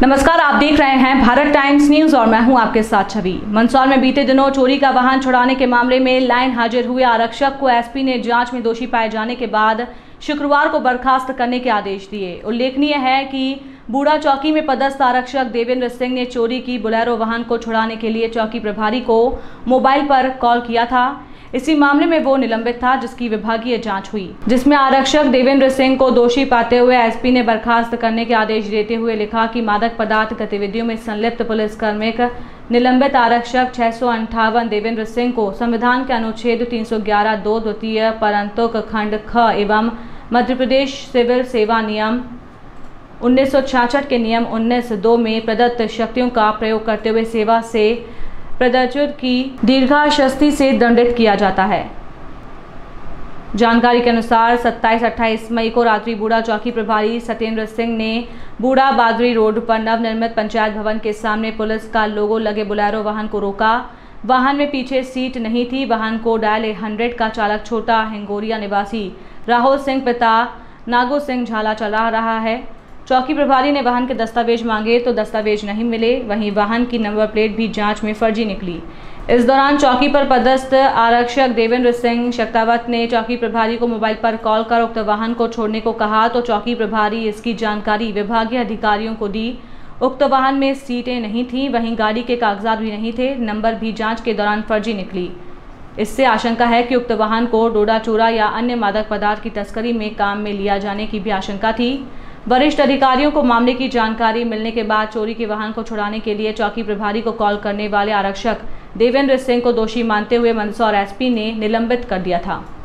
नमस्कार, आप देख रहे हैं भारत टाइम्स न्यूज और मैं हूं आपके साथ छवि। मंदसौर में बीते दिनों चोरी का वाहन छुड़ाने के मामले में लाइन हाजिर हुए आरक्षक को एसपी ने जांच में दोषी पाए जाने के बाद शुक्रवार को बर्खास्त करने के आदेश दिए। उल्लेखनीय है कि बूढ़ा चौकी में पदस्थ आरक्षक देवेंद्र सिंह ने चोरी की बोलेरो वाहन को छुड़ाने के लिए चौकी प्रभारी को मोबाइल पर कॉल किया था। इसी मामले में वो निलंबित था, जिसकी विभागीय जांच हुई, जिसमें आरक्षक देवेंद्र सिंह को दोषी पाते हुए एसपी ने बर्खास्त करने के आदेश देते हुए लिखा कि मादक पदार्थ गतिविधियों में संलिप्त पुलिस कर्मिक निलंबित आरक्षक 658 देवेंद्र सिंह को संविधान के अनुच्छेद 311(2) द्वितीय परंतुक खंड ख एवं मध्य प्रदेश सिविल सेवा नियम 1966 के नियम 19(2) में प्रदत्त शक्तियों का प्रयोग करते हुए सेवा से प्रदर्शित की दीर्घाशास्ति से दंडित किया जाता है। जानकारी के अनुसार 27-28 मई को रात्रि बूढ़ा चौकी प्रभारी सत्येंद्र सिंह ने बूढ़ा बादरी रोड पर नवनिर्मित पंचायत भवन के सामने पुलिस का लोगो लगे बोलेरो वाहन को रोका। वाहन में पीछे सीट नहीं थी। वाहन को डायल 100 का चालक छोटा हिंगोरिया निवासी राहुल सिंह पिता नागो सिंह झाला चला रहा है। चौकी प्रभारी ने वाहन के दस्तावेज मांगे तो दस्तावेज नहीं मिले। वहीं वाहन की नंबर प्लेट भी जांच में फर्जी निकली। इस दौरान चौकी पर पदस्थ आरक्षक देवेंद्र सिंह शक्तावत ने चौकी प्रभारी को मोबाइल पर कॉल कर उक्त वाहन को छोड़ने को कहा तो चौकी प्रभारी इसकी जानकारी विभागीय अधिकारियों को दी। उक्त वाहन में सीटें नहीं थीं, वहीं गाड़ी के कागजात भी नहीं थे। नंबर भी जाँच के दौरान फर्जी निकली। इससे आशंका है कि उक्त वाहन को डोडा चूरा या अन्य मादक पदार्थ की तस्करी में काम में लिया जाने की भी आशंका थी। वरिष्ठ अधिकारियों को मामले की जानकारी मिलने के बाद चोरी के वाहन को छुड़ाने के लिए चौकी प्रभारी को कॉल करने वाले आरक्षक देवेंद्र सिंह को दोषी मानते हुए मंदसौर एसपी ने निलंबित कर दिया था।